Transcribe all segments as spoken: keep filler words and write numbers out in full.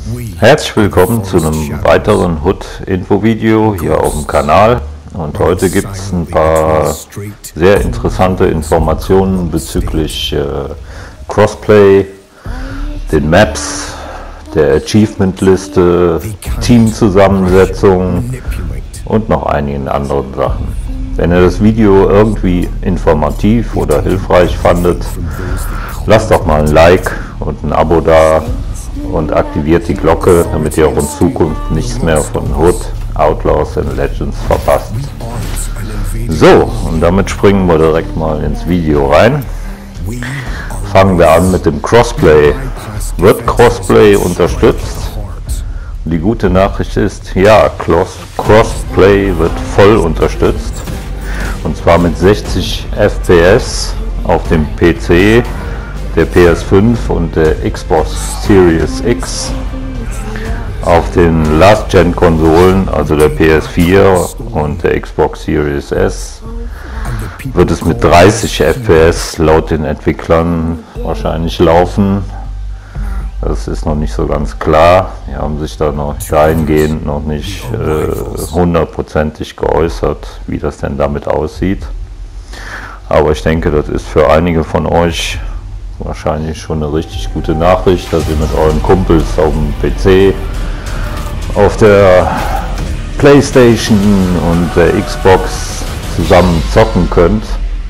Herzlich willkommen zu einem weiteren Hood-Info-Video hier auf dem Kanal. Und heute gibt es ein paar sehr interessante Informationen bezüglich äh, Crossplay, den Maps, der Achievement-Liste, Teamzusammensetzung und noch einigen anderen Sachen. Wenn ihr das Video irgendwie informativ oder hilfreich fandet, lasst doch mal ein Like und ein Abo da und aktiviert die Glocke, damit ihr auch in Zukunft nichts mehr von Hood, Outlaws and Legends verpasst. So, und damit springen wir direkt mal ins Video rein. Fangen wir an mit dem Crossplay. Wird Crossplay unterstützt? Die gute Nachricht ist, ja, Crossplay wird voll unterstützt. Und zwar mit sechzig F P S auf dem P C, der P S fünf und der Xbox Series X. Auf den Last-Gen-Konsolen, also der P S vier und der Xbox Series S, wird es mit dreißig F P S laut den Entwicklern wahrscheinlich laufen. Das ist noch nicht so ganz klar. Die haben sich da noch dahingehend noch nicht hundertprozentig äh, geäußert, wie das denn damit aussieht. Aber ich denke, das ist für einige von euch wahrscheinlich schon eine richtig gute Nachricht, dass ihr mit euren Kumpels auf dem P C, auf der PlayStation und der Xbox zusammen zocken könnt.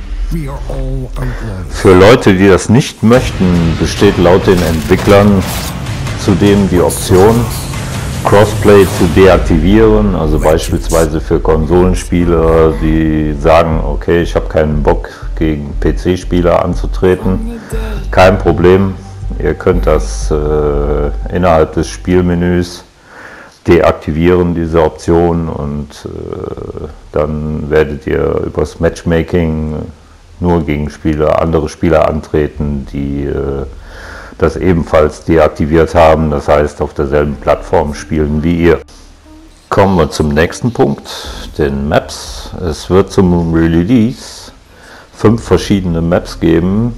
Für Leute, die das nicht möchten, besteht laut den Entwicklern zudem die Option, Crossplay zu deaktivieren, also beispielsweise für Konsolenspieler, die sagen, okay, ich habe keinen Bock gegen P C-Spieler anzutreten. Kein Problem, ihr könnt das äh, innerhalb des Spielmenüs deaktivieren, diese Option, und äh, dann werdet ihr übers Matchmaking nur gegen Spieler, andere Spieler antreten, die äh, das ebenfalls deaktiviert haben, das heißt auf derselben Plattform spielen wie ihr. Kommen wir zum nächsten Punkt, den Maps. Es wird zum Release fünf verschiedene Maps geben,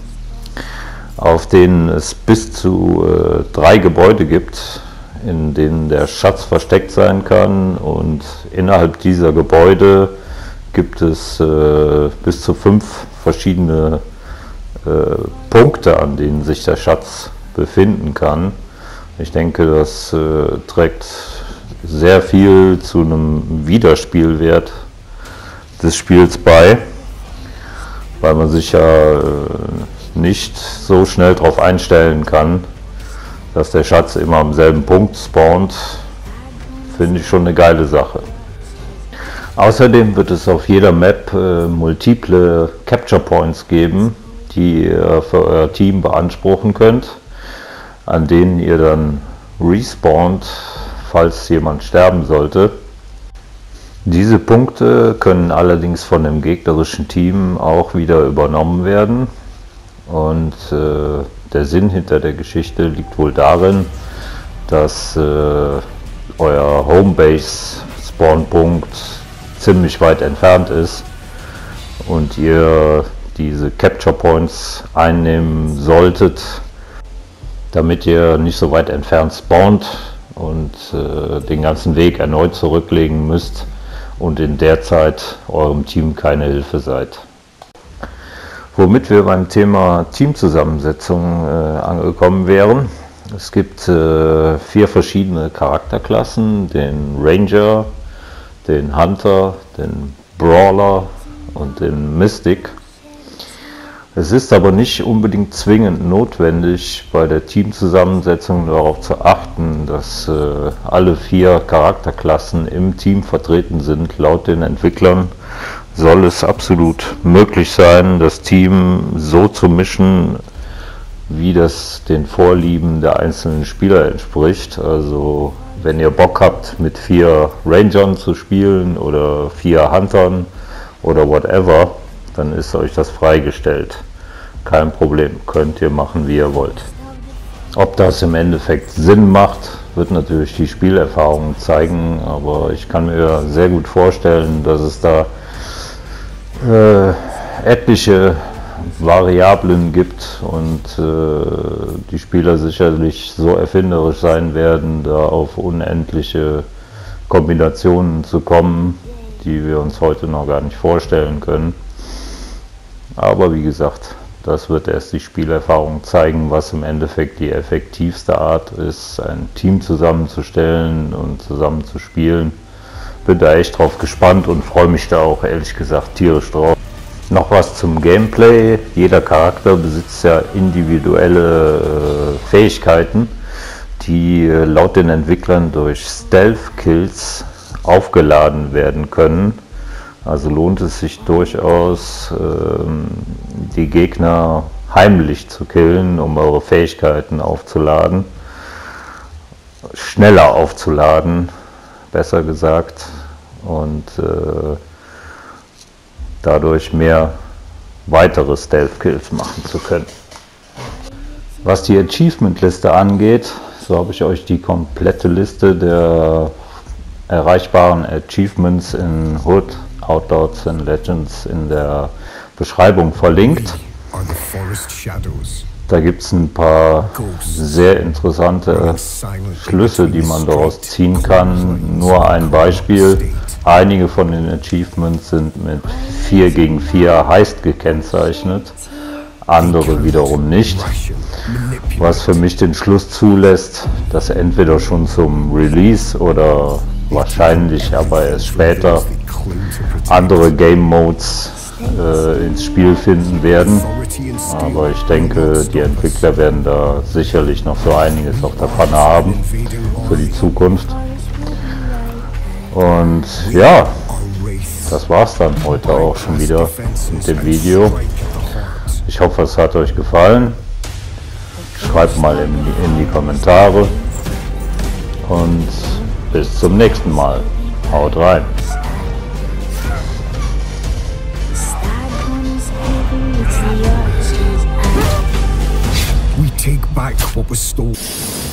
auf denen es bis zu äh, drei Gebäude gibt, in denen der Schatz versteckt sein kann, und innerhalb dieser Gebäude gibt es äh, bis zu fünf verschiedene äh, Punkte, an denen sich der Schatz befinden kann. Ich denke, das äh, trägt sehr viel zu einem Wiederspielwert des Spiels bei, weil man sich ja äh, nicht so schnell darauf einstellen kann, dass der Schatz immer am selben Punkt spawnt. Finde ich schon eine geile Sache. Außerdem wird es auf jeder Map äh, multiple Capture Points geben, die ihr für euer Team beanspruchen könnt, an denen ihr dann respawnt, falls jemand sterben sollte. Diese Punkte können allerdings von dem gegnerischen Team auch wieder übernommen werden, und äh, der Sinn hinter der Geschichte liegt wohl darin, dass äh, euer Homebase Spawnpunkt ziemlich weit entfernt ist und ihr diese Capture Points einnehmen solltet, damit ihr nicht so weit entfernt spawnt und äh, den ganzen Weg erneut zurücklegen müsst und in der Zeit eurem Team keine Hilfe seid. Womit wir beim Thema Teamzusammensetzung äh, angekommen wären. Es gibt äh, vier verschiedene Charakterklassen, den Ranger, den Hunter, den Brawler und den Mystic. Es ist aber nicht unbedingt zwingend notwendig, bei der Teamzusammensetzung darauf zu achten, dass äh, alle vier Charakterklassen im Team vertreten sind. Laut den Entwicklern soll es absolut möglich sein, das Team so zu mischen, wie das den Vorlieben der einzelnen Spieler entspricht. Also wenn ihr Bock habt, mit vier Rangern zu spielen oder vier Huntern oder whatever, dann ist euch das freigestellt. Kein Problem, könnt ihr machen, wie ihr wollt. Ob das im Endeffekt Sinn macht, wird natürlich die Spielerfahrung zeigen, aber ich kann mir sehr gut vorstellen, dass es da äh, etliche Variablen gibt und äh, die Spieler sicherlich so erfinderisch sein werden, da auf unendliche Kombinationen zu kommen, die wir uns heute noch gar nicht vorstellen können. Aber wie gesagt, das wird erst die Spielerfahrung zeigen, was im Endeffekt die effektivste Art ist, ein Team zusammenzustellen und zusammen zu spielen. Bin da echt drauf gespannt und freue mich da auch ehrlich gesagt tierisch drauf. Noch was zum Gameplay. Jeder Charakter besitzt ja individuelle äh, Fähigkeiten, die äh, laut den Entwicklern durch Stealth-Kills aufgeladen werden können. Also lohnt es sich durchaus, ähm, die Gegner heimlich zu killen, um eure Fähigkeiten aufzuladen. Schneller aufzuladen, besser gesagt. Und äh, dadurch mehr weitere Stealth-Kills machen zu können. Was die Achievement-Liste angeht, so habe ich euch die komplette Liste der erreichbaren Achievements in Hood, Outlaws and Legends in der Beschreibung verlinkt. Da gibt es ein paar sehr interessante Schlüsse, die man daraus ziehen kann. Nur ein Beispiel. Einige von den Achievements sind mit vier gegen vier Heist gekennzeichnet, andere wiederum nicht, was für mich den Schluss zulässt, dass entweder schon zum Release oder wahrscheinlich aber erst später andere Game Modes äh, ins Spiel finden werden. Aber ich denke, die Entwickler werden da sicherlich noch so einiges auf der Pfanne haben für die Zukunft. Und ja, das war's dann heute auch schon wieder mit dem Video. Ich hoffe, es hat euch gefallen. Schreibt mal in die, in die Kommentare und bis zum nächsten Mal. Haut rein! We take back what was stolen.